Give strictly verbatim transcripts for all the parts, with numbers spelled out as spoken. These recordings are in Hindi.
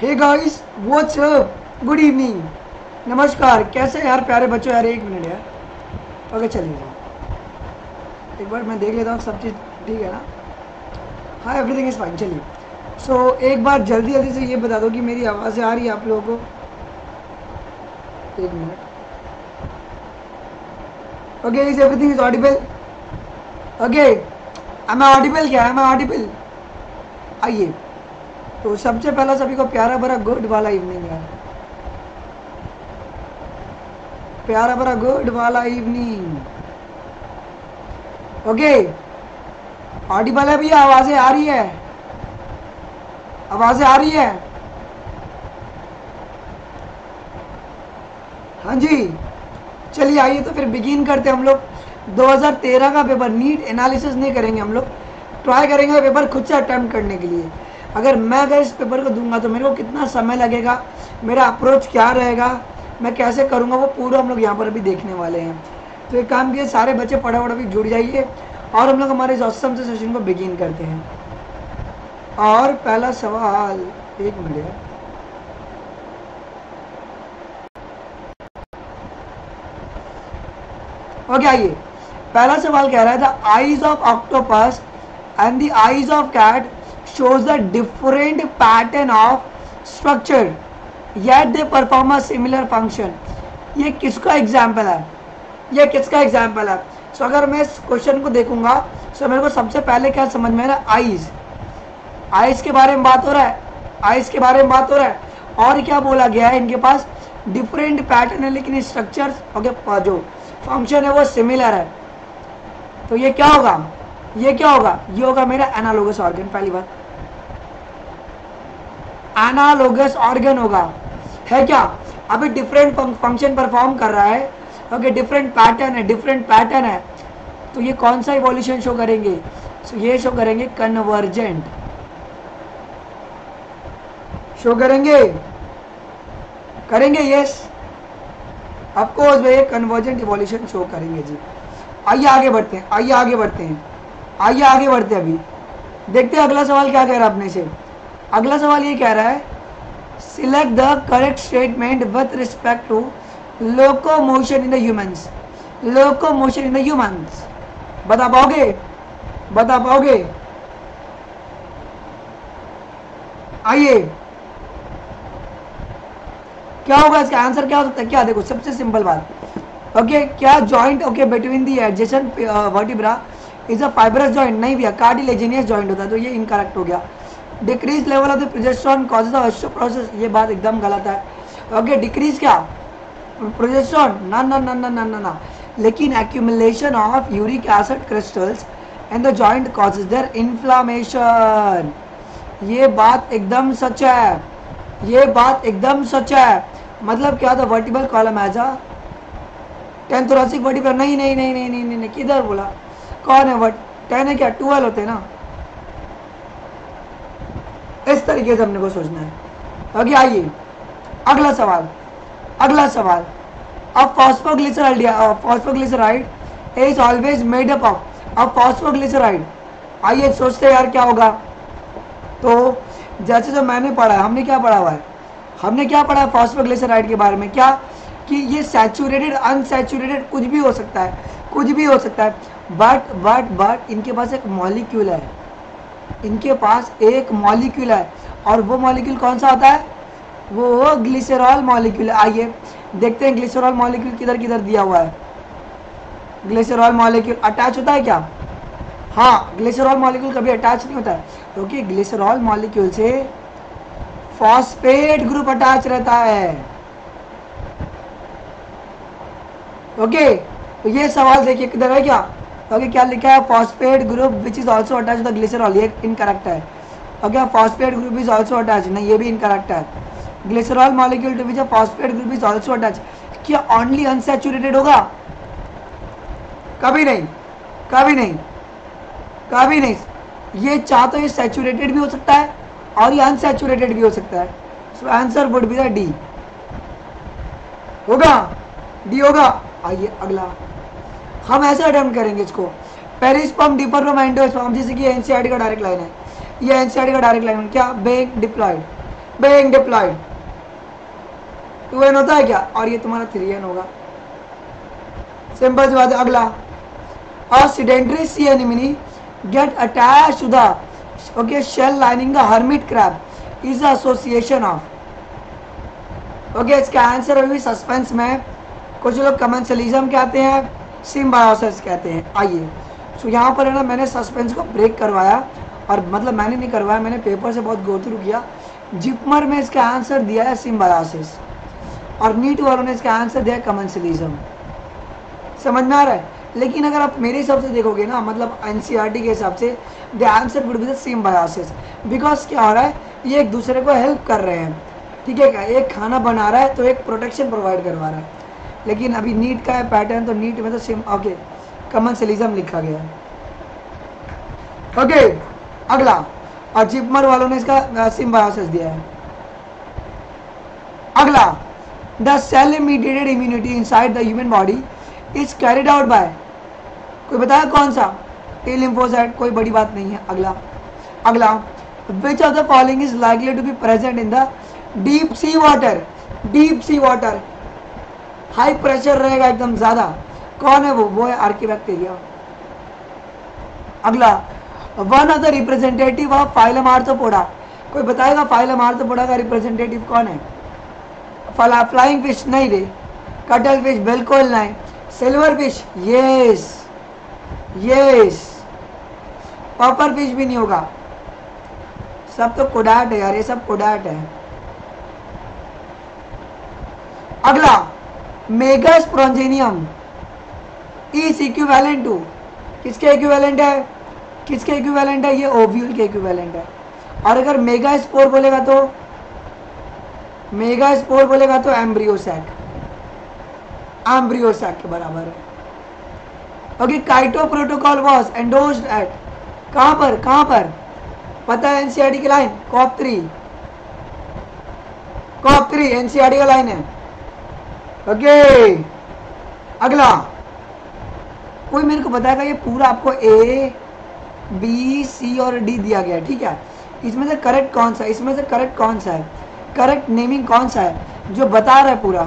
हे guys, what's up, good evening, नमस्कार। कैसे हैं यार प्यारे बच्चों? यार एक मिनट यार। ओके चलिए जाओ, एक बार मैं देख लेता हूँ सब चीज़ ठीक है ना। हाँ, एवरीथिंग इज़ फाइन। चलिए सो so, एक बार जल्दी जल्दी से ये बता दो कि मेरी आवाज़ें आ रही है आप लोगों को। एक minute. Okay, is everything is audible? Okay, am I audible? क्या एम आई ऑडिबल? आइए, तो सबसे पहला सभी को प्यारा भरा गुड वाला इवनिंग यार, प्यारा भरा गुड वाला इवनिंग। ओके, ऑडिबल है भैया? आवाजें आ रही है? आवाजें आ रही है? हाँ जी, चलिए आइए तो फिर बिगिन करते हैं हम लोग। दो हज़ार तेरह का पेपर, नीट एनालिसिस नहीं करेंगे हम लोग, ट्राई करेंगे पेपर खुद से अटेम्प्ट करने के लिए। अगर मैं अगर इस पेपर को दूंगा तो मेरे को कितना समय लगेगा, मेरा अप्रोच क्या रहेगा, मैं कैसे करूँगा, वो पूरा हम लोग यहाँ पर अभी देखने वाले हैं। तो एक काम किए, सारे बच्चे फटाफट अभी जुड़ जाइए और हम लोग हमारे इस ऑसम से सेशन को बिगिन करते हैं। और पहला सवाल, एक मिनट, ओके आइए। पहला सवाल कह रहा है the eyes of octopus and the eyes of cat shows the different pattern of structure yet they perform a similar function। ये किसका एग्जाम्पल है? ये किसका एग्जाम्पल है? सो so, अगर मैं इस क्वेश्चन को देखूंगा तो so मेरे को सबसे पहले क्या समझ में आ रहा है? आईज, आईज के बारे में बात हो रहा है, आईज के बारे में बात हो रहा है। और क्या बोला गया है? इनके पास डिफरेंट पैटर्न है लेकिन स्ट्रक्चर्स ओके जो फंक्शन है वो सिमिलर है। तो ये क्या होगा? ये क्या होगा? ये होगा मेरा एनालोगस ऑर्गन। पहली बात, एनालोगस ऑर्गन होगा, है क्या? अभी डिफरेंट फंक्शन परफॉर्म कर रहा है, ओके, डिफरेंट पैटर्न है, डिफरेंट पैटर्न है, तो ये कौन सा इवोल्यूशन शो करेंगे? so, ये शो करेंगे कन्वर्जेंट, शो करेंगे, करेंगे यस ऑफकोर्स भैया, कन्वर्जेंट इवोल्यूशन शो करेंगे जी। आइए आगे बढ़ते हैं, आइए आगे बढ़ते हैं, आइए आगे बढ़ते हैं। अभी देखते हैं अगला सवाल क्या कह रहा है अपने से। अगला सवाल ये कह रहा है select the correct statement with respect to locomotion in the humans. Locomotion in the humans बता पाओगे? बता पाओगे? आइए, क्या होगा इसका आंसर? क्या हो सकता है? क्या देखो, सबसे सिंपल बात, ओके okay, क्या joint okay between the adjacent vertebra is a fibrous joint? नहीं भैया, कार्टिलेजिनियस जॉइंट होता है, तो ये इनकरेक्ट हो गया। Decrease level of the progesterone causes of osteoporosis, ये बात एकदम गलत है। ओके, डिक्रीज क्या? प्रोजेस्टेरोन? ना ना ना ना ना ना ना, लेकिन accumulation of uric acid crystals and the joint causes their inflammation, ये बात एकदम सच है, ये बात एकदम सच है। मतलब क्या था? Vertebral column has a ten thoracic vertebra? नहीं नहीं नहीं नहीं नहीं नहीं, किधर बोला? कौन है वर्ट? टेन है क्या? ट्वेल्व होते हैं ना। इस तरीके से हमने को सोचना है। ओके आइए अगला सवाल, अगला सवाल। अब phosphoglyceride phosphoglyceride is always made up of अब फॉस्फोग्लिसराइड। आइए सोचते हैं यार क्या होगा। तो जैसे जो मैंने पढ़ा है, हमने क्या पढ़ा हुआ है? हमने क्या पढ़ा है फॉस्फोग्लिसराइड के बारे में? क्या कि ये सैचुरेटेड अनसैचुरेटेड कुछ भी हो सकता है, कुछ भी हो सकता है, बट बट बट इनके पास एक मॉलिक्यूल है, इनके पास एक मॉलिक्यूल है, और वो मॉलिक्यूल कौन सा होता है? वो ग्लिसरॉल मॉलिक्यूल है। आइए देखते हैं ग्लिसरॉल मॉलिक्यूल किधर किधर दिया हुआ है। ग्लिसरॉल मॉलिक्यूल अटैच होता है क्या? हाँ, ग्लिसरॉल मॉलिक्यूल कभी अटैच नहीं होता है, क्योंकि ग्लिसरॉल मॉलिक्यूल से फॉस्फेट ग्रुप अटैच रहता है। ओके, तो ये सवाल देखिए किधर है क्या? ओके, क्या लिखा है? Phosphate group which is also attach to the glycerol, ये इनकरेक्ट है। Okay, phosphate group is also attach, नहीं ये भी इनकरेक्ट है। Glycerol molecule to which a phosphate group is also attach, क्या ओनली अनसैचुरेटेड होगा? कभी नहीं, कभी नहीं, कभी नहीं। ये चाह तो ये सैचुरेटेड भी हो सकता है और ये अनसैचुरेटेड भी हो सकता है। So answer would be the D. होगा? डी होगा। आइए अगला, हम ऐसे अटेम्प्ट करेंगे इसको। पेरिस्पर्म डिफर फ्रॉम एंडोस्पर्म, जैसे कि एनसीईआरटी का डायरेक्ट लाइन है, ये एनसीईआरटी का डायरेक्ट लाइन है क्या? Being deployed being deployed. Two N होता है क्या, और ये तुम्हारा थ्री एन होगा। सिंपल सी बात है। अगला, a sedentary sea anemone get attached to the okay shell lining the hermit crab is the association of okay इसका आंसर अभी सस्पेंस में। कुछ लोग कमेंसलिज्म कहते हैं, सिम्बायोसिस कहते हैं। आइए, सो यहाँ पर है ना, मैंने सस्पेंस को ब्रेक करवाया, और मतलब मैंने नहीं करवाया, मैंने पेपर से बहुत गो थ्रू किया। जिपमर में इसका आंसर दिया है सिम्बायोसिस, और नीट वालों ने इसका आंसर दिया है कमेंसलिज्म। समझ में आ रहा है? लेकिन अगर आप मेरे हिसाब से देखोगे ना, मतलब एनसीईआरटी के हिसाब से, the answer would be the symbiosis. Because क्या हो रहा है, ये एक दूसरे को हेल्प कर रहे हैं, ठीक है क्या? एक खाना बना रहा है तो एक प्रोटेक्शन प्रोवाइड करवा रहा है। लेकिन अभी नीट का है पैटर्न, तो नीट में तो सिम ओके कमेंसलिज्म लिखा गया है। ओके अगला, और जिपमर वालों ने इसका सिम्बायोसिस दिया है। अगला, the cell mediated immunity inside the human body is carried out by, कोई बताया कौन सा? टी लिम्फोसाइट, कोई बड़ी बात नहीं है। अगला अगला which of the following is likely to be present in the deep sea water, deep sea water, high pressure रहेगा एकदम ज्यादा, कौन है वो? वो है आर्किबैक्टीरिया। अगला, one of the representative of phylum arthropoda, कोई बताएगा फाइलम आर्थ्रोपोडा का रिप्रेजेंटेटिव कौन है? फ्लाइंग फिश नहीं रे, कटल फिश बिल्कुल नहीं, silverfish yes yes, popper fish भी नहीं होगा, सब तो कोडाट है यार, ये सब कोडाट है। अगला, megasporangium is equivalent to, किसके इक्विवेलेंट है? किसके इक्विवेलेंट है? ये ओव्यूल के इक्विवेलेंट है। और अगर मेगा स्पोर बोलेगा तो, मेगा स्पोर बोलेगा तो एम्ब्रियोसैक, एम्ब्रियोसैक के बराबर है। Okay, Kyoto protocol was endorsed at, कहां पर कहां पर पता है? एनसीईआरटी की line, COP three, COP three NCERT का लाइन है। ओके अगला, कोई मेरे को बताएगा, ये पूरा आपको ए बी सी और डी दिया गया है, ठीक है? इसमें से करेक्ट कौन सा है? इसमें से करेक्ट कौन सा है? करेक्ट नेमिंग कौन सा है जो बता रहा है पूरा?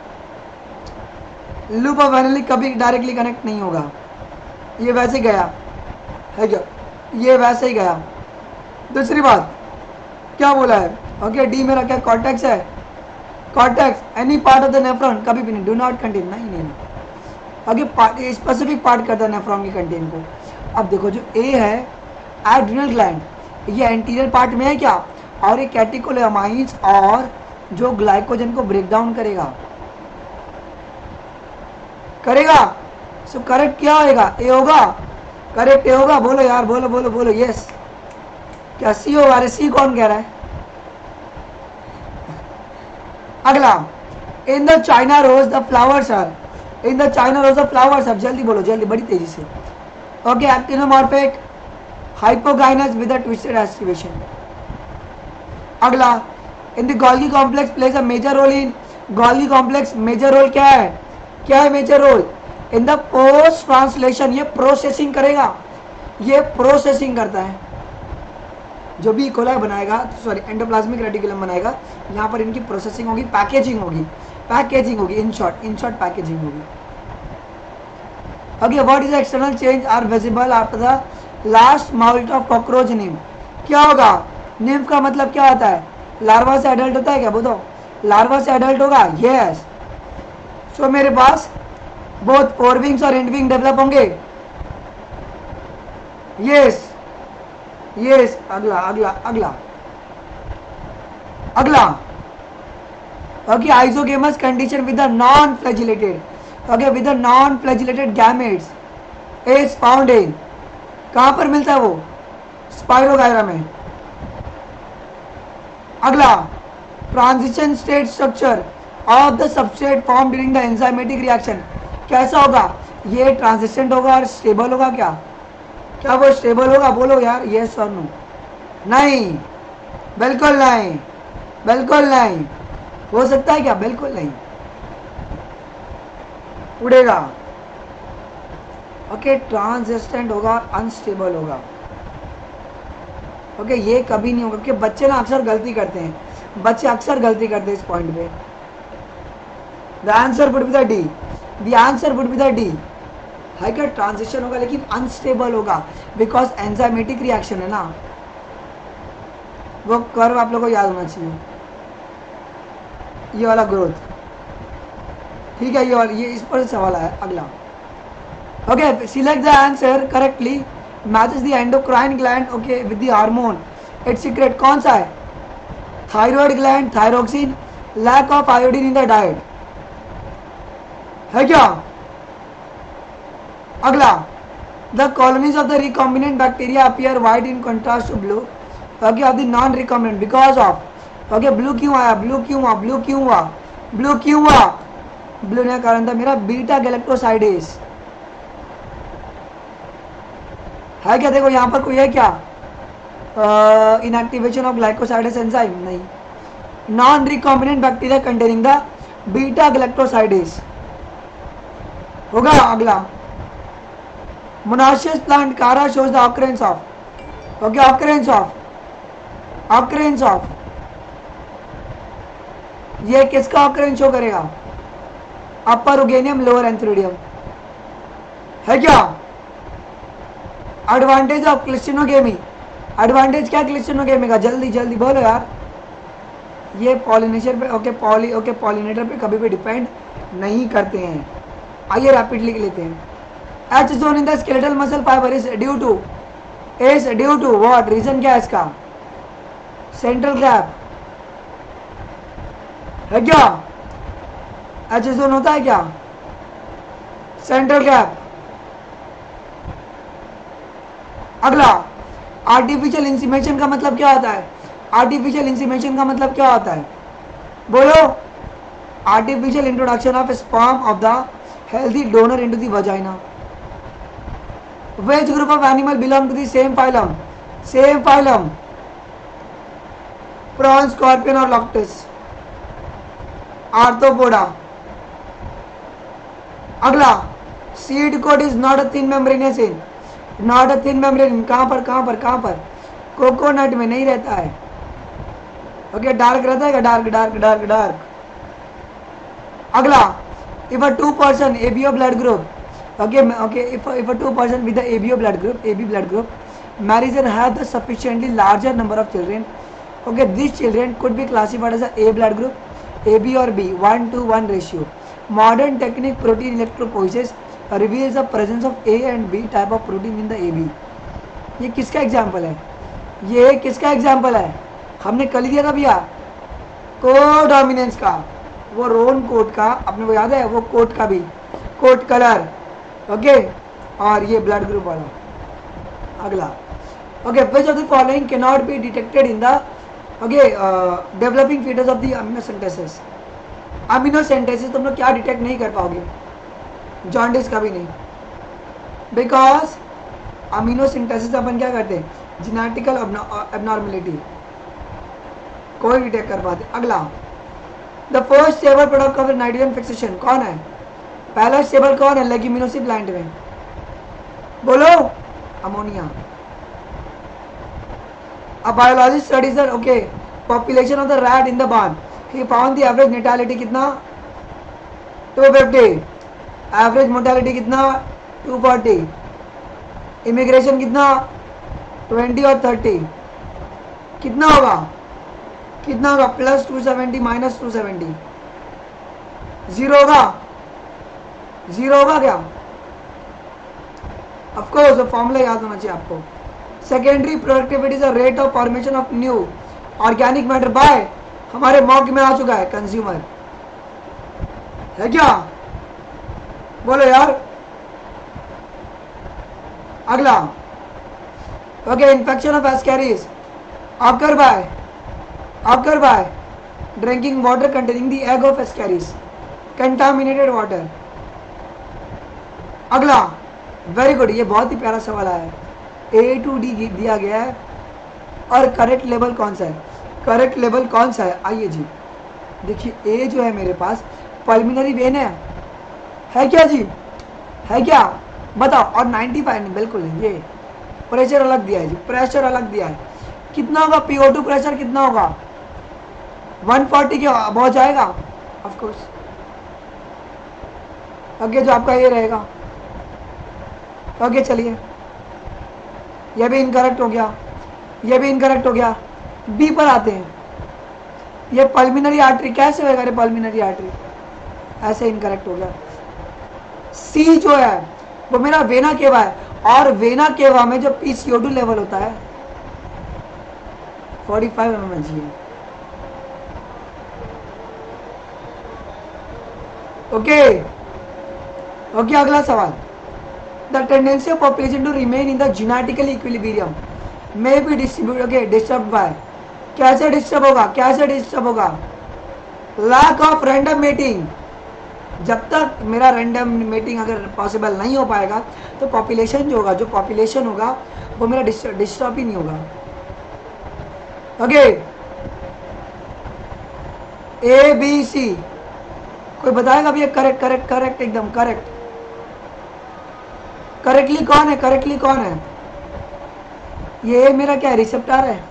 लूप ऑफ एनालिक कभी डायरेक्टली कनेक्ट नहीं होगा, ये वैसे गया है क्या? ये वैसे ही गया। दूसरी बात क्या बोला है? ओके डी मेरा क्या कॉर्टेक्स है? Cortex any part of the nephron, कभी भी नहीं, डू नॉट कंटेन, नहीं नहीं ओके स्पेसिफिक पार्ट करता है नेफ्रॉन के कंटेन को। अब देखो जो ए है एड्रिनल ग्लैंड, ये एंटीरियर पार्ट में है क्या? और ये कैटेकोलामाइंस और जो ग्लाइकोजन को ब्रेक डाउन करेगा करेगा सो करेक्ट क्या होगा? ए होगा, करेक्ट ए होगा। बोलो यार, बोलो बोलो बोलो यस। क्या सी होगा? अरे सी कौन कह रहा है? अगला, in the China rose the flowers are, in the China rose the flowers are, जल्दी बोलो जल्दी, बड़ी तेजी से। Okay, actinomorphic, hypogynous with a twisted aestivation. अगला, in the Golgi complex plays a major role in, Golgi complex major role क्या है? क्या है major role? In the post translation, ये प्रोसेसिंग करेगा, ये प्रोसेसिंग करता है। जो भी कोलाई बनाएगा, सॉरी एंडोप्लाज्मिक रेटिकुलम बनाएगा, यहाँ पर इनकी प्रोसेसिंग होगी, पैकेजिंग होगी, पैकेजिंग होगी, in short in short packaging होगी। Okay, what is external change are visible after the last moult of cockroach nymph? क्या होगा? निम्फ का मतलब क्या होता है? लार्वा से एडल्ट होता है क्या? बताओ, लार्वा से एडल्ट होगा? यस। सो मेरे पास बोथ फोरविंग्स और एंडविंग डेवलप होंगे। Yes yes. अगला अगला अगला अगला okay, isogamous condition with the non flagellated, okay with the non flagellated gametes is found in, कहां पर मिलता है वो? स्पाइरोगायरा में। अगला, transition state structure of the substrate form during the enzymatic reaction कैसा होगा? ये ट्रांजिशन होगा और स्टेबल होगा क्या? क्या वो स्टेबल होगा? बोलो यार यस और नो। नहीं, बिल्कुल नहीं, बिल्कुल नहीं। हो सकता है क्या? बिल्कुल नहीं, उड़ेगा। ओके, ट्रांजिस्टेंट होगा और अनस्टेबल होगा। ओके, ये कभी नहीं होगा, क्योंकि बच्चे ना अक्सर गलती करते हैं, बच्चे अक्सर गलती करते हैं इस पॉइंट पे। The answer would be the D, the answer would be the D. है क्या, ट्रांजिशन होगा लेकिन अनस्टेबल होगा बिकॉज एंजाइमेटिक रिएक्शन है ना। वो कर्व आप लोगों को याद होना चाहिए, ये वाला ग्रोथ, ठीक है। ये वाला, ये इस पर सवाल है। अगला, okay, select the answer correctly matches the endocrine gland okay with the hormone its secrete. कौन सा है? Thyroid gland, thyroxine, lack of iodine in the diet, है क्या? अगला, the colonies of the recombinant bacteria appear white in contrast to blue okay of the non recombinant because of okay blue क्यों आया, ब्लू क्यों हुआ, ब्लू क्यों हुआ, ब्लू क्यों हुआ? ब्लू ने कारण था मेरा बीटा गैलेक्टोसाइडेस, है क्या? देखो यहाँ पर कोई है क्या? इनएक्टिवेशन ऑफ ग्लाइकोसाइडेस एंजाइम, नहीं। Non recombinant bacteria containing the beta galactosidase होगा। अगला, monoecious plant Chara shows the occurrence of okay occurrence of occurrence of ये किसका ऑकरेंस शो करेगा? अपर ओगेनियम, लोअर एंथ्रेडियम, है क्या? एडवांटेज ऑफ क्लिस्टिनोगेमी, एडवांटेज क्या क्लिस्टिनोगेमी का? जल्दी जल्दी बोलो यार। ये पॉलिनेशन पे ओके पॉली ओके पॉलिनेटर पे कभी भी डिपेंड नहीं करते हैं। आइए रैपिडली लिख लेते हैं। H zone in the skeletal muscle fibre is due to is due to what? Reason क्या है इसका? सेंट्रल गैप, है क्या? एच जोन होता है क्या? Central gap. अगला, आर्टिफिशियल इंसीमेशन का मतलब क्या होता है? आर्टिफिशियल इंसीमेशन का मतलब क्या होता है? बोलो। Artificial introduction of sperm of the healthy donor into the vagina. Which group of animal belong to the same phylum? Same phylum. Prawn, scorpion or locust? Arthropoda. अगला, seed coat is not a thin membranous in, not a thin membrane. कहां पर कहां पर कहां पर? कोकोनट में नहीं रहता है। ओके, डार्क रहता है, डार्क डार्क डार्क डार्क। अगला, if a two person ABO blood group okay okay if if a two person with the A B O blood group A B blood group marries and have the sufficiently larger number of children okay these children could be classified as a A blood group A B or B one to one ratio. Modern technique protein electrophoresis reveals the presence of A and B type of protein in the A B. ये किसका एग्जाम्पल है? ये किसका एग्जाम्पल है? हमने कल दिया था भैया, कोडोमिनेंस का, वो रोन कोट का, अपने को याद है वो कोट का भी, कोट कलर ओके okay? और ये ब्लड ग्रुप वाला। अगला, okay, which of the following cannot be detected in the okay uh, developing fetus of the amniocentesis? amniocentesis तुम लोग क्या डिटेक्ट नहीं कर पाओगे? जॉन्डिस का भी नहीं, बिकॉज amniocentesis अपन क्या करते हैं? जेनेटिकल एबनॉर्मेलिटी, कोई डिटेक्ट कर पाते। अगला, the first stable product of nitrogen fixation कौन है? पहला स्टेबल कौन है लेग्यूमिनोसी प्लांट में? बोलो। Ammonia. A biologist studies the okay population of the rat in the barn, he found the average mortality कितना? Two fifty. एवरेज मोर्टेलिटी कितना? Two forty. इमिग्रेशन कितना? ट्वेंटी और थर्टी। कितना होगा? कितना होगा? Plus two seventy minus two seventy, zero होगा? जीरो होगा क्या? ऑफ कोर्स फॉर्मूला याद होना चाहिए आपको। Secondary productivity is the rate of formation of new organic matter by, हमारे मॉक में आ चुका है, कंज्यूमर, है क्या? बोलो यार। अगला, okay, infection of Ascaris occur by occur by drinking water containing the egg of Ascaris, contaminated water. अगला, वेरी गुड, ये बहुत ही प्यारा सवाल आया है। ए टू डी दिया गया है और करेक्ट लेवल कौन सा है? करेक्ट लेवल कौन सा है? आइए जी, देखिए ए जो है मेरे पास पल्मिनरी वेन है, है क्या जी? है क्या? बताओ। और नाइन्टी फाइव बिल्कुल है। ये प्रेशर अलग दिया है जी, प्रेशर अलग दिया है। कितना होगा? पी ओ टू प्रेशर कितना होगा? वन फोर्टी के बहुत जाएगा ऑफ कोर्स। ओके जो आपका ये रहेगा। ओके चलिए, ये भी इनकरेक्ट हो गया, ये भी इनकरेक्ट हो गया। बी पर आते हैं। ये पल्मिनरी आर्टरी कैसे होएगा रे? पल्मिनरी आर्टरी ऐसे इनकरेक्ट हो गया। सी जो है वो मेरा वेना केवा है, और वेना केवा में जो P C O two level होता है forty five M M G है। ओके ओके अगला सवाल। The tendency of population to remain in the genetical equilibrium may be distribute okay disturb by. कैसे डिस्टर्ब होगा? कैसे डिस्टर्ब होगा? Lack of random mating. जब तक मेरा रैंडम मेटिंग अगर पॉसिबल नहीं हो पाएगा तो पॉपुलेशन जो होगा, जो पॉपुलेशन होगा वो मेरा डिस्टर्ब ही नहीं होगा। ओके ए बी सी कोई बताएगा भैया? करेक्ट करेक्ट करेक्ट एकदम करेक्ट। करेक्टली कौन है? करेक्टली कौन है? ये मेरा क्या रिसेप्टर है?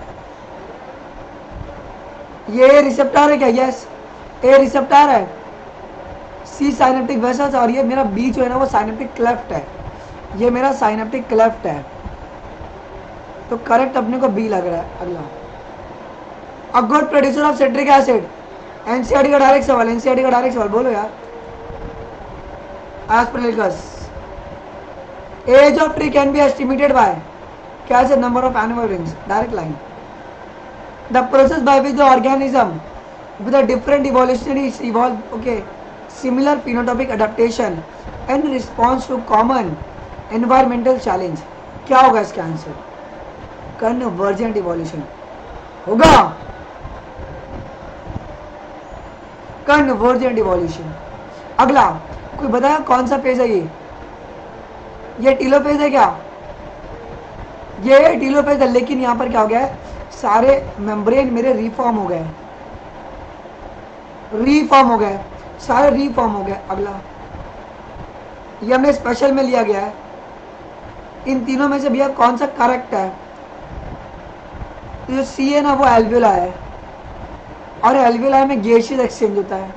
ये रिसेप्टर है क्या? यस ए रिसेप्टर है। सी साइनेप्टिक वेसल्स, और ये मेरा बी जो है ना वो साइनेप्टिक क्लेफ्ट है। ये मेरा साइनेप्टिक क्लेफ्ट है, तो करेक्ट अपने को बी लग रहा है। अगला, a good producer of citric acid. NCERT का डायरेक्ट सवाल, एनसीईआरटी का डायरेक्ट सवाल बोलो यार। Aspergillus age of tree can be estimated by कैसे? Number of animal rings. Direct line. The process by which the organism with a different evolutionary evolved okay similar phenotypic adaptation in response to common environmental challenge। क्या होगा इसका आंसर? कन्वर्जेंट इवोल्यूशन होगा। Convergent evolution. अगला कोई बताया कौन सा पेज है? ये ये टीलोपेज है क्या? ये टीलोपेज है, लेकिन यहाँ पर क्या हो गया है? सारे मेम्ब्रेन मेरे रिफॉर्म हो गए, रीफॉर्म हो गए, सारे रीफॉर्म हो गए। अगला, ये हमने स्पेशल में लिया गया है। इन तीनों में से भैया कौन सा करेक्ट है? तो जो सी है ना वो एल्वियोलाई है, और एल्वियोलाई में गैसियस एक्सचेंज होता है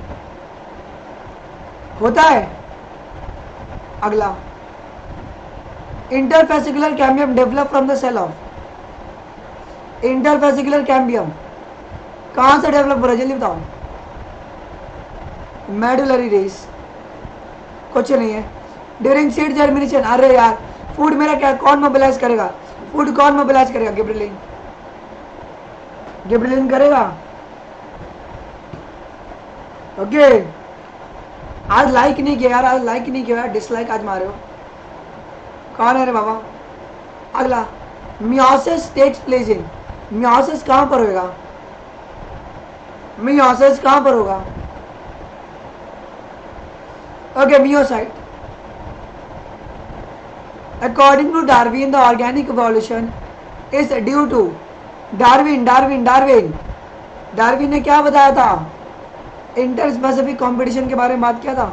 होता है अगला, interfascicular cambium develop from the cell of. Interfascicular cambium कहां से डेवलप हो रहा है? जल्दी बताओ। मेडुलरी रेस कुछ नहीं है। ड्यूरिंग सीड जर्मिनेशन, अरे यार फूड मेरा क्या कौन मोबिलाइज करेगा? फूड कौन मोबिलाइज करेगा? गिबरेलिन। गिबरेलिन करेगा। ओके आज लाइक नहीं किया यार, आज लाइक नहीं किया यार, डिसलाइक आज मारे हो। कौन है रे बाबा? अगला, meiosis takes place in. Meiosis कहां पर होगा? मियोसिस कहां पर होगा? Okay, myocyte. According to Darwin, the organic evolution is due to Darwin, Darwin, Darwin. Darwin ने क्या बताया था? इंटर स्पेसिफिक कंपटीशन के बारे में बात किया था।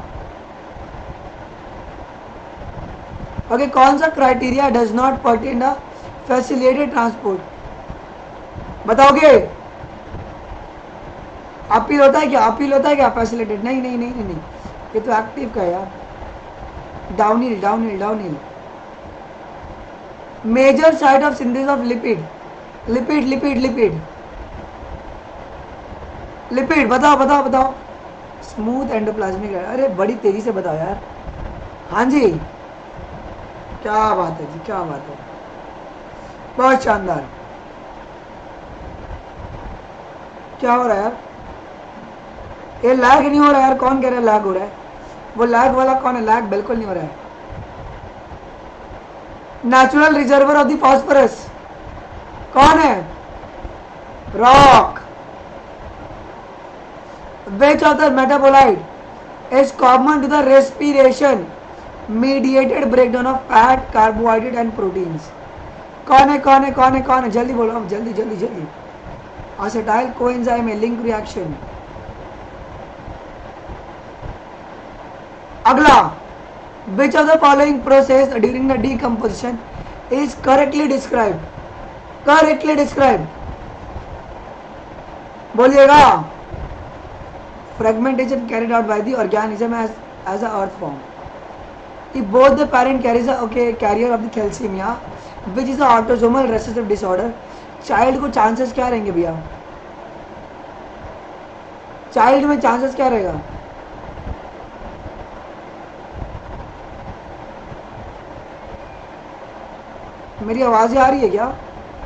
ओके okay, कौन सा criteria does not pertain the facilitated transport? बताओगे? अपील होता है क्या? अपील होता है क्या? फैसिलिटेट नहीं नहीं नहीं नहीं, नहीं। ये तो एक्टिव का है यार। Downhill downhill downhill. Major site of synthesis of lipid. Lipid lipid lipid lipid बताओ बताओ बताओ। स्मूथ एंडोप्लाज्मिक है। अरे बड़ी तेजी से बताओ यार। हाँ जी क्या बात है जी, क्या बात है, बहुत शानदार। क्या हो रहा है यार? ये लैग नहीं हो रहा यार। कौन कह रहा है लैग हो रहा है? वो लैग वाला कौन है? लैग बिल्कुल नहीं हो रहा है। Natural reservoir of the phosphorus कौन है? Rock. Which of the metabolite is common to the respiration mediated breakdown of fat, carbohydrate and proteins? कौन है कौन है कौन है कौन है? जल्दी बोलो, जल्दी जल्दी जल्दी। acetyl coenzyme है, लिंक रिएक्शन। अगला, which of the following process during the decomposition is correctly described? correctly described बोलिएगा। fragmentation carried out by the organism as as a earth form. If both the parent carries a okay carrier of the thalassemia, which is a autosomal recessive disorder, child को chances क्या रहेंगे भैया? चाइल्ड में चांसेस क्या रहेगा? मेरी आवाज़ें आ रही है क्या?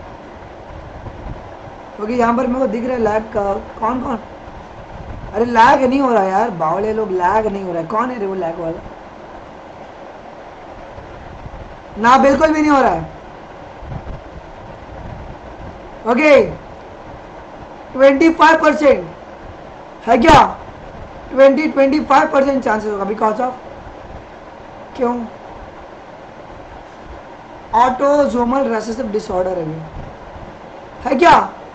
क्योंकि यहाँ पर मेरे को दिख रहा है लैग का। कौन कौन? अरे लैग नहीं हो रहा यार, बावले लोग, लैग नहीं हो रहा है। कौन है रे वो लैग वाला? ना बिल्कुल भी नहीं हो रहा है। ओके, ट्वेंटी फाइव परसेंट है क्या? Twenty twenty five percent chances होगा। बिकॉज ऑफ क्यों? ऑटोसोमल रेसेसिव डिसऑर्डर है ये, है क्या?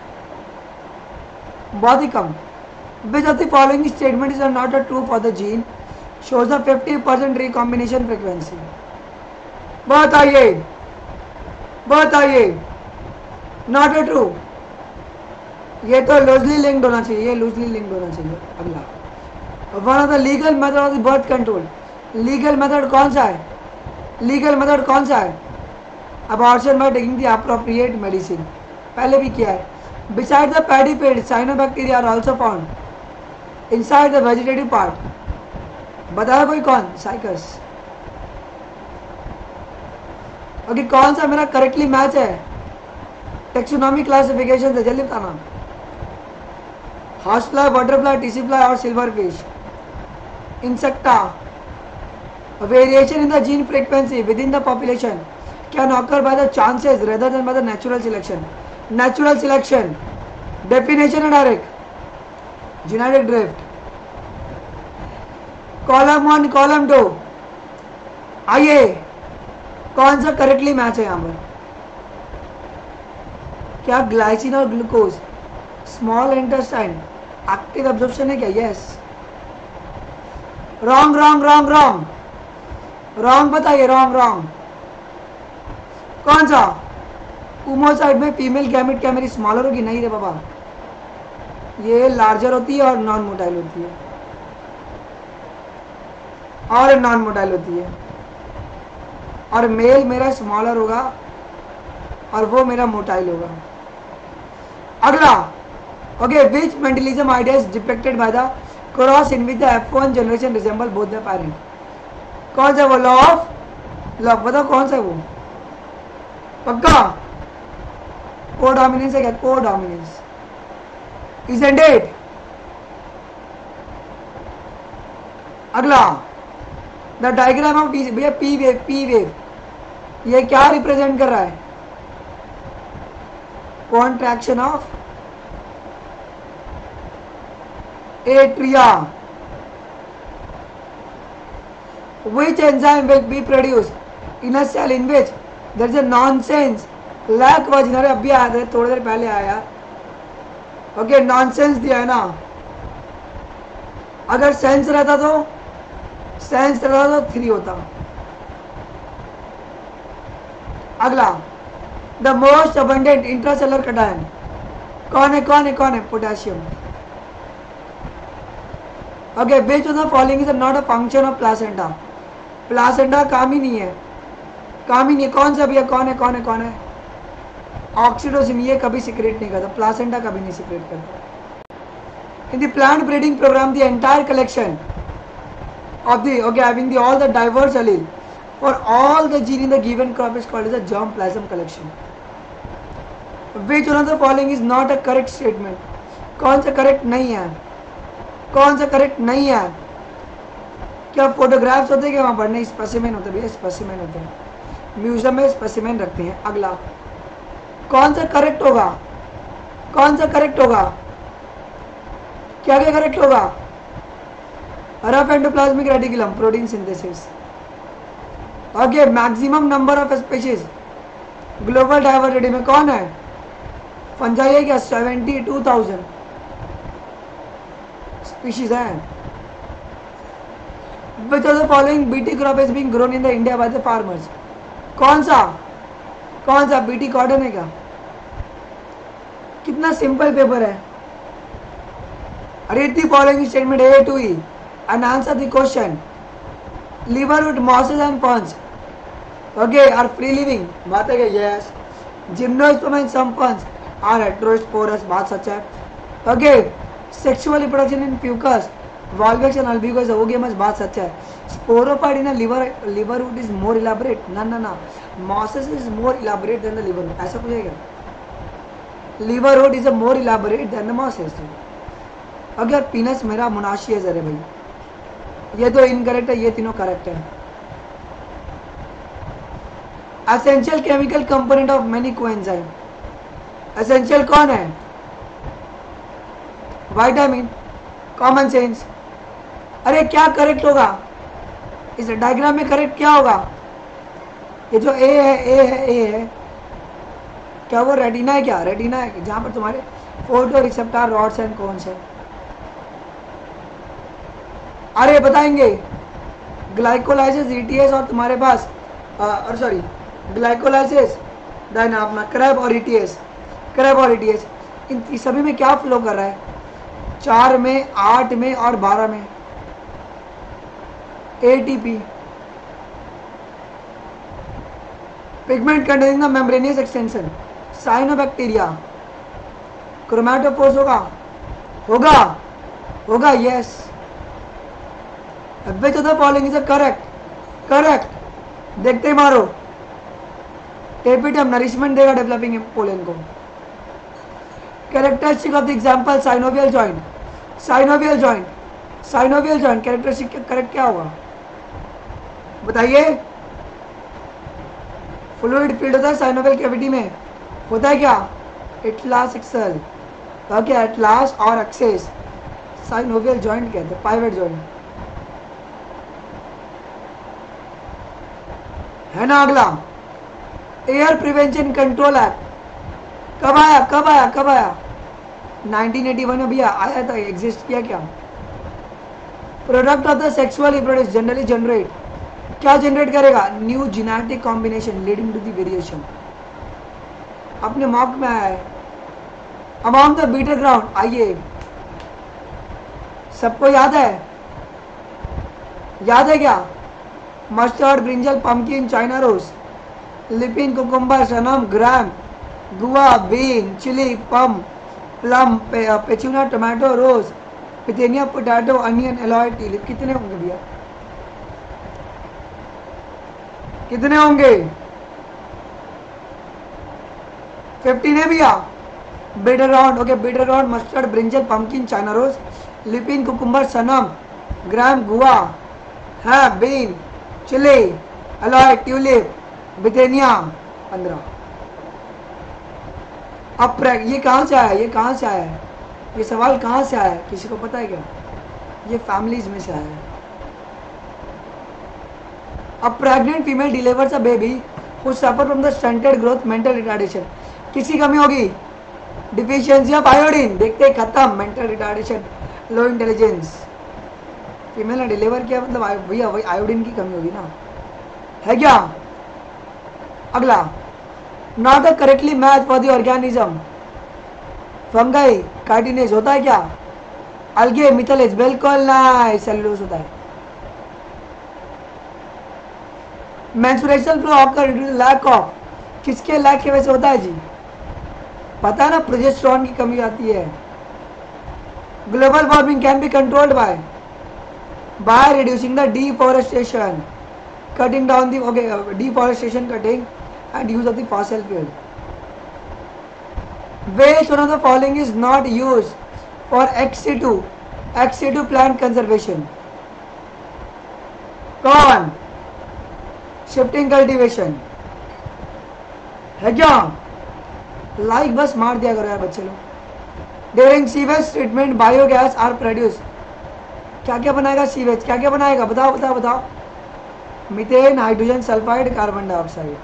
बहुत ही कम। Which of the following statement is not a true for the gene shows a fifty percent recombination frequency? बताइए बताइए। नॉट अ ट्रू, ये तो लूजली लिंक्ड होना चाहिए, ये लूजली लिंक्ड होना चाहिए। अगला, one of the legal method of the birth control. Legal method कौन सा है? लीगल मेथड कौन सा है? Abortion by taking the appropriate medicine, पहले भी किया है। Beside the paddy field, cyanobacteria are also found inside the vegetative part. बताया कोई कौन? साइकस। ओके, कौन सा मेरा करेक्टली मैच है? टेक्सोनॉमी क्लासिफिकेशन से जल्दी बताना। House fly, butterfly, tsetse fly और silver fish. Insecta, variation in the gene frequency within the population can occur by the chances rather than by the natural selection. Natural selection definition है direct genetic drift. Column one, column two, आइए कौन सा करेक्टली मैच है यहाँ पर? क्या ग्लाइसिन और glucose small intestine active absorption है क्या? Yes. Wrong wrong wrong wrong wrong बताइए, रॉन्ग रॉन्ग। कौन सा? उमोसाइड में फीमेल गैमेट क्या मेरी स्मॉलर होगी? नहीं रे बाबा, ये लार्जर होती है और नॉन मोटाइल होती है, और नॉन मोटाइल होती है। और मेल मेरा स्मॉलर होगा और वो मेरा मोटाइल होगा। अगला, okay, which Mendelism idea is depicted by the cross in which the F one generation resemble both the parent? कौन सा वो? लॉ ऑफ लॉ, बताओ कौन सा वो? पक्का को डोमिनेंस है क्या? Codominance, isn't it? अगला, द डायग्राम ऑफ भैया पी वेव, पी वेव ये क्या रिप्रेजेंट कर रहा है? Contraction of atria. Which enzyme will be produced in a cell in which there is a nonsense lack virgin? अरे अभी आया था, थोड़ी देर पहले आया। ओके, नॉनसेंस दिया है ना। अगर सेंस रहता तो सेंस रहता तो थ्री होता। अगला, the most abundant intracellular cation कौन है? कौन है? कौन है? Potassium. Okay, which of the following is not a function of placenta? Placenta काम ही नहीं है, काम ही नहीं है। कौन सा भैया? कौन है? कौन है? कौन है? ऑक्सीटोसिन, ये कभी सिक्रेट नहीं करता, प्लासेंटा कभी नहीं सिक्रेट करता। In the plant breeding programme the entire collection of the okay having the all the diverse allele for all the gene in the given crop is called as a germplasm collection. Which one of the following is not a correct statement? कौन सा करेक्ट नहीं है? कौन सा करेक्ट नहीं है? क्या फोटोग्राफ्स होते हैं क्या वहाँ पर? नहीं, स्पेसिमेन होते भैया, स्पेसिमेन होते हैं, म्यूजियम में स्पेसिमेन रखते हैं। अगला, कौन सा करेक्ट होगा? कौन सा करेक्ट होगा? क्या क्या करेक्ट होगा? Rough endoplasmic reticulum, protein synthesis. Okay, maximum number of species global diversity में कौन है? फंजाई है क्या? सेवेंटी टू थाउजेंड स्पीशीज है। Which of the following BT crop is being grown in the India by the farmers? कौन सा? कौन सा? बीटी कॉटन है क्या? कितना सिंपल पेपर है। Read the following statement A to E and answer the question. Liverwood mosses and ponds, okay, are free living. बात है क्या? Yes. Gymnosperm and some ponds are heterosporous. बात सच है. Okay. Sexual reproduction in pucus, volvax and albigous oogamous. बात सच है. Sporopod in a liver liverwood is more elaborate. ना ना ना. Mosses is more elaborate than the liverwood. ऐसा कुछ है क्या? Liverwood is a more elaborate than the mosses. अगर पीनस मेरा मोनाशियस है भाई, ये तो इनकरेक्ट है, ये तीनों करेक्ट है. Essential chemical component of many coenzyme. Essential कौन है? विटामिन. Common sense. अरे क्या करेक्ट होगा इस डायग्राम में? करेक्ट क्या होगा? ये जो ए है, ए है, ए है, क्या वो रेटिना है? क्या रेटिना है जहां पर तुम्हारे photoreceptor rods and cones है? अरे बताएंगे. ग्लाइकोलाइसिस, ईटीएस और तुम्हारे पास और सॉरी ग्लाइकोलाइसिस, देन अपना क्रैब और ईटीएस. क्रैब और ईटीएस इन सभी में क्या फ्लो कर रहा है? चार में, आठ में और बारह में. ATP. Pigment containing the membranous extension. Cyanobacteria. Chromatophores होगा? होगा होगा yes. Which of the following is correct? Correct. देखते मारो. एपिटम नरिशमेंट देगा डेवलपिंग पोलन को. Characteristic of the example synovial joint. Synovial joint. Synovial joint characteristic correct क्या होगा बताइए? फ्लूइड फील्ड होता है साइनोवियल कैविटी में. होता है क्या? Atlas axis. ओके, एटलास और एक्सेस साइनोवियल जॉइंट कहते हैं. पाइवेट जॉइंट है ना. अगला एयर प्रिवेंशन कंट्रोल एक्ट कब आया? कब आया? कब आया? नाइनटीन एटी वन में भैया आया था. एग्जिस्ट किया क्या? Product of the sexual reproduction generally generate. क्या जनरेट करेगा? New genetic combination leading to the variation. अपने मॉक में आया है. Amount the bitter gourd. आइए, सबको याद है? याद है क्या? Mustard, brinjal, pumpkin, China rose, lupin, cucumber, सनम, gram, guava, bean, chilli, palm, plum, pea, petunia, tomato, rose, petunia, potato, onion, aloe, tea leaf. कितने होंगे भैया? कितने होंगे? फिफ्टीन है भैया. Beater round. Okay, bitter round, mustard, brinjal, pumpkin, China rose, lupin, cucumber, सनम, ग्राम, गुआ, है, बीन, चिली, एलॉय, ट्यूलिप, बिथेनिया. पंद्रह. अब ये कहाँ से आया? ये कहाँ से आया है? ये सवाल कहाँ से आया है? किसी को पता है क्या? ये फैमिलीज में से आया है. A pregnant female delivers a baby who suffer from the stunted growth, mental retardation. किसी कमी होगी? Deficiency of iodine. देखते खत्म. Mental retardation, low intelligence. Female ने डिलीवर किया मतलब भैया वही आयोडीन की कमी होगी ना. है क्या? अगला not a correctly match for the organism. Fungi, cartilage होता है क्या? अल्गे, मिथलेज. बिल्कुल नहीं, सेलुलोज होता है. Menstruation flow occur due to lack of. किसके लैक की वजह से होता है जी? पता है ना, प्रोजेस्टेरोन की कमी आती है. Global warming can be controlled by by reducing the deforestation, cutting down the okay deforestation, cutting and use of the fossil fuel. Which one of the following is not used for X C two X C two plant conservation? कौन? शिफ्टिंग कल्टीवेशन है क्या? लाइक बस मार दिया करो यार बच्चे लोग. During sewage treatment biogas are produce. क्या क्या बनाएगा सीवेज? क्या क्या बनाएगा? बताओ बताओ बताओ. Methane, hydrogen sulphide, carbon dioxide.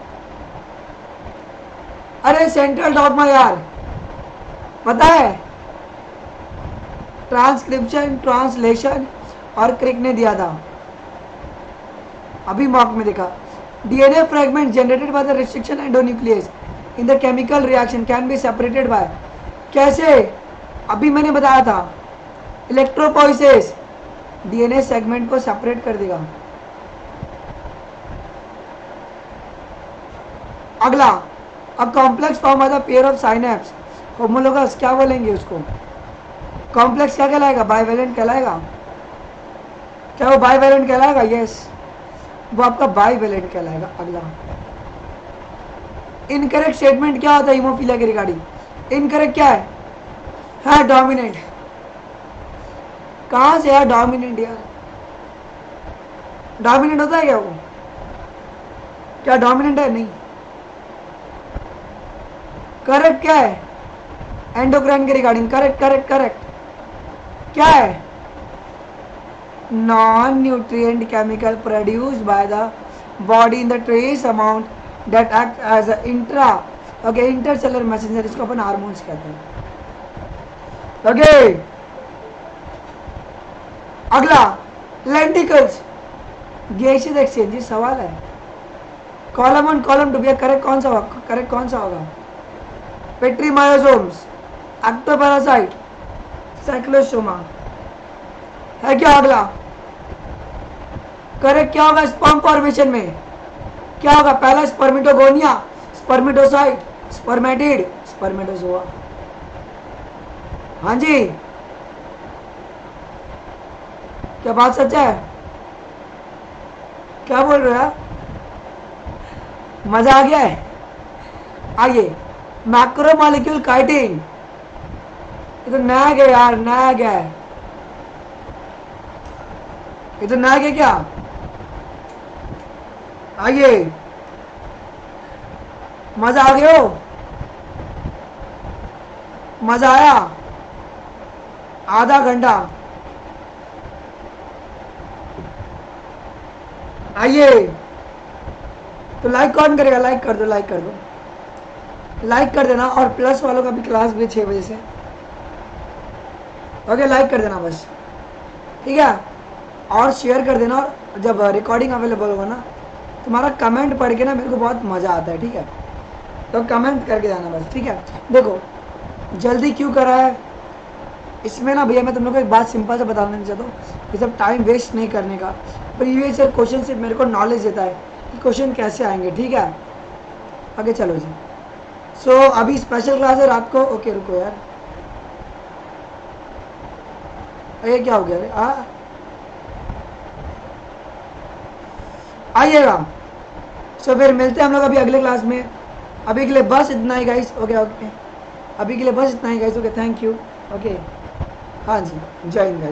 अरे सेंट्रल डॉगमा यार पता है? ट्रांसक्रिप्शन, ट्रांसलेशन और क्रिक ने दिया था. अभी मॉक में देखा. DNA fragment generated by the restriction endonuclease in the chemical reaction can be separated by. कैसे? अभी मैंने बताया था. इलेक्ट्रोपोइसिस डीएनए सेगमेंट को सेपरेट कर देगा। अगला, a complex form of the pair of synapse homologous, क्या बोलेंगे उसको? कॉम्प्लेक्स क्या कहलाएगा? बाइवेलेंट कहलाएगा। क्या वो बाइवेलेंट कहलाएगा? यस, वो आपका बाइवेलेंट कहलाएगा। अगला, इनकरेक्ट स्टेटमेंट क्या होता है हीमोफीलिया के रिगार्डिंग? इनकरेक्ट क्या है? है डोमिनेंट। कहां से है डोमिनेंट यार? डोमिनेंट होता है क्या वो? क्या डोमिनेंट है? नहीं। करेक्ट क्या है? एंडोक्राइन के रिगार्डिंग। Correct correct correct. क्या है? Non nutrient chemical produced by the body in the trace amount that act as a intra okay intercellular messenger, इसको अपन हार्मोन्स कहते हैं। Okay okay. अगला, लेंटिकल्स गैसियस एक्सचेंज, ये सवाल है। कॉलम वन कॉलम टू, भैया करेक्ट कौन सा होगा? करेक्ट कौन सा होगा? पेट्री मायोसोम्स, एक्टोपैरासाइट, साइक्लोसोमा है क्या? अगला, करेक्ट क्या होगा? स्पर्म फॉर्मेशन में क्या होगा? पहला स्पर्मिटोगोनिया, स्पर्मिटोसाइट, स्पर्मेटिड, स्पर्मेटोजोआ। हाँ जी, क्या बात सच है? क्या बोल रहे हो? मजा आ गया है? आइए, मैक्रोमोलेक्यूल काइटिन, ये तो नया गया यार, नया गया है, ये तो नया गया क्या? आइए, मजा आ गया हो? मजा आया? आधा घंटा। आइए, तो लाइक कौन करेगा? लाइक कर दो, लाइक कर दो, लाइक कर देना। और प्लस वालों का भी क्लास भी छः बजे से। ओके, लाइक कर देना बस, ठीक है? और शेयर कर देना। और जब रिकॉर्डिंग अवेलेबल होगा ना, तुम्हारा कमेंट पढ़ के ना मेरे को बहुत मज़ा आता है, ठीक है? तो कमेंट करके जाना बस, ठीक है? देखो, जल्दी क्यों करा है इसमें ना भैया, मैं तुम लोग को एक बात सिंपल से बताना चाहता हूँ, ये सब टाइम वेस्ट नहीं करने का। प्रीवियस ईयर क्वेश्चन सिर्फ मेरे को नॉलेज देता है कि क्वेश्चन कैसे आएंगे, ठीक है? आगे चलो जी। सो so, अभी स्पेशल क्लास है रात को। ओके रुको यार, ये क्या हो गया? अरे आ आइएगा। सो so, फिर मिलते हैं हम लोग अभी अगले क्लास में। अभी के लिए बस इतना ही गाइस। ओके ओके, अभी के लिए बस इतना ही guys. Okay, thank you. Okay, हाँ जी, जय हिंद।